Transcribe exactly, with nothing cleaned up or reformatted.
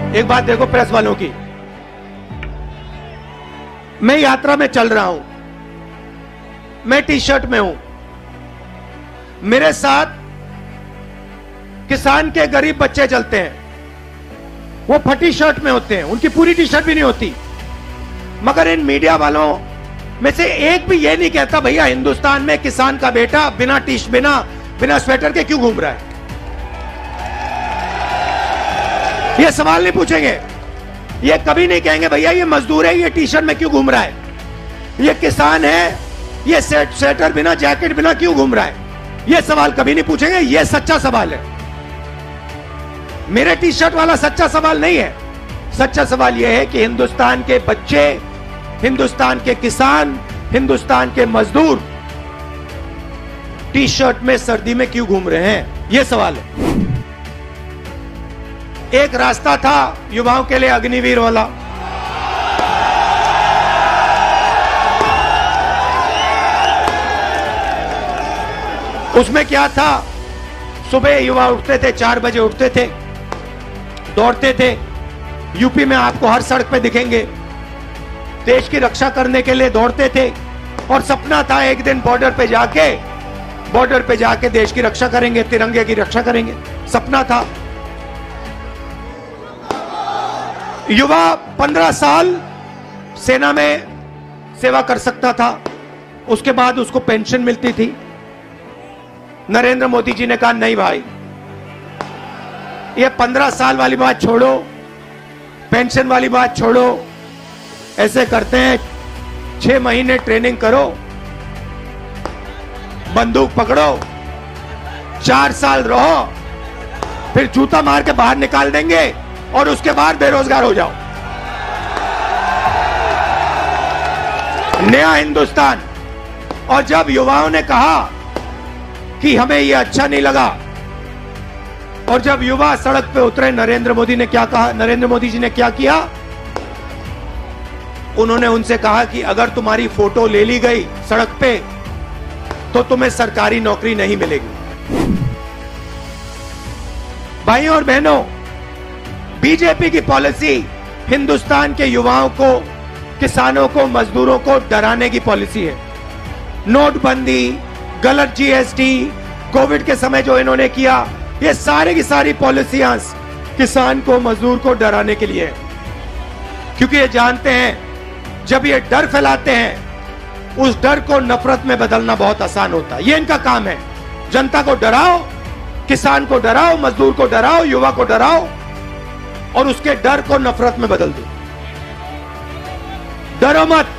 एक बात देखो प्रेस वालों की, मैं यात्रा में चल रहा हूं, मैं टी शर्ट में हूं, मेरे साथ किसान के गरीब बच्चे चलते हैं, वो फटी शर्ट में होते हैं, उनकी पूरी टी शर्ट भी नहीं होती, मगर इन मीडिया वालों में से एक भी ये नहीं कहता भैया हिंदुस्तान में किसान का बेटा बिना टी बिना बिना स्वेटर के क्यों घूम रहा है। ये सवाल नहीं पूछेंगे, ये कभी नहीं कहेंगे भैया ये मजदूर है, ये टी शर्ट में क्यों घूम रहा है, ये किसान है, ये सेट स्वेटर बिना जैकेट बिना क्यों घूम रहा है। ये सवाल कभी नहीं पूछेंगे, ये सच्चा सवाल है। मेरे टी शर्ट वाला सच्चा सवाल नहीं है। सच्चा सवाल यह है कि हिंदुस्तान के बच्चे, हिंदुस्तान के किसान, हिंदुस्तान के मजदूर टी शर्ट में सर्दी में क्यों घूम रहे हैं, यह सवाल है। एक रास्ता था युवाओं के लिए अग्निवीर वाला, उसमें क्या था, सुबह युवा उठते थे, चार बजे उठते थे, दौड़ते थे। यूपी में आपको हर सड़क पे दिखेंगे, देश की रक्षा करने के लिए दौड़ते थे और सपना था एक दिन बॉर्डर पे जाके बॉर्डर पे जाके देश की रक्षा करेंगे, तिरंगे की रक्षा करेंगे, सपना था। युवा पंद्रह साल सेना में सेवा कर सकता था, उसके बाद उसको पेंशन मिलती थी। नरेंद्र मोदी जी ने कहा नहीं भाई, ये पंद्रह साल वाली बात छोड़ो, पेंशन वाली बात छोड़ो, ऐसे करते हैं छह महीने ट्रेनिंग करो, बंदूक पकड़ो, चार साल रहो, फिर जूता मार के बाहर निकाल देंगे और उसके बाद बेरोजगार हो जाओ। नया हिंदुस्तान। और जब युवाओं ने कहा कि हमें यह अच्छा नहीं लगा, और जब युवा सड़क पे उतरे, नरेंद्र मोदी ने क्या कहा, नरेंद्र मोदी जी ने क्या किया, उन्होंने उनसे कहा कि अगर तुम्हारी फोटो ले ली गई सड़क पे तो तुम्हें सरकारी नौकरी नहीं मिलेगी। भाइयों और बहनों, बीजेपी की पॉलिसी हिंदुस्तान के युवाओं को, किसानों को, मजदूरों को डराने की पॉलिसी है। नोटबंदी, गलत जीएसटी, कोविड के समय जो इन्होंने किया, ये सारे की सारी पॉलिसियां किसान को, मजदूर को डराने के लिए है। क्योंकि ये जानते हैं जब ये डर फैलाते हैं, उस डर को नफरत में बदलना बहुत आसान होता है। ये इनका काम है, जनता को डराओ, किसान को डराओ, मजदूर को डराओ, युवा को डराओ और उसके डर को नफरत में बदल दो। डरो मत,